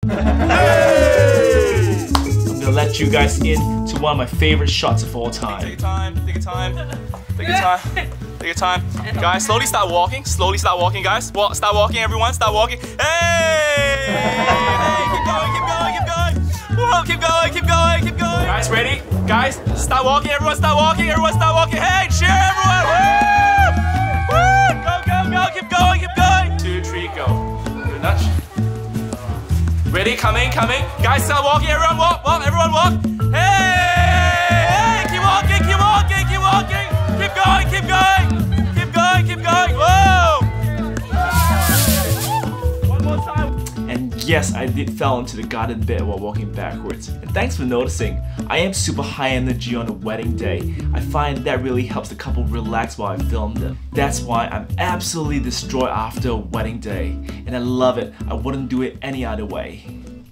Hey! I'm gonna let you guys in to one of my favorite shots of all time. Take your time, take your time, take your time, take your time. Guys, slowly start walking, guys. Start walking, everyone, start walking. Hey! Keep going, keep going, keep going. Whoa, keep going, keep going, keep going. Guys, ready? Guys, start walking, everyone start walking, everyone start walking. Hey, cheer everyone! Woo! Woo! Go, go, go, keep going, keep going. 2, 3, go. Good nudge. Ready? Coming, coming. Guys, start walking, everyone walk, walk, everyone walk. Hey! Keep walking, keep walking, keep walking. Keep going, keep going. Keep going, keep going. Whoa! One more time. And yes, I did fall into the garden bed while walking backwards. And thanks for noticing. I am super high energy on a wedding day. I find that really helps the couple relax while I film them. That's why I'm absolutely destroyed after a wedding day. And I love it. I wouldn't do it any other way.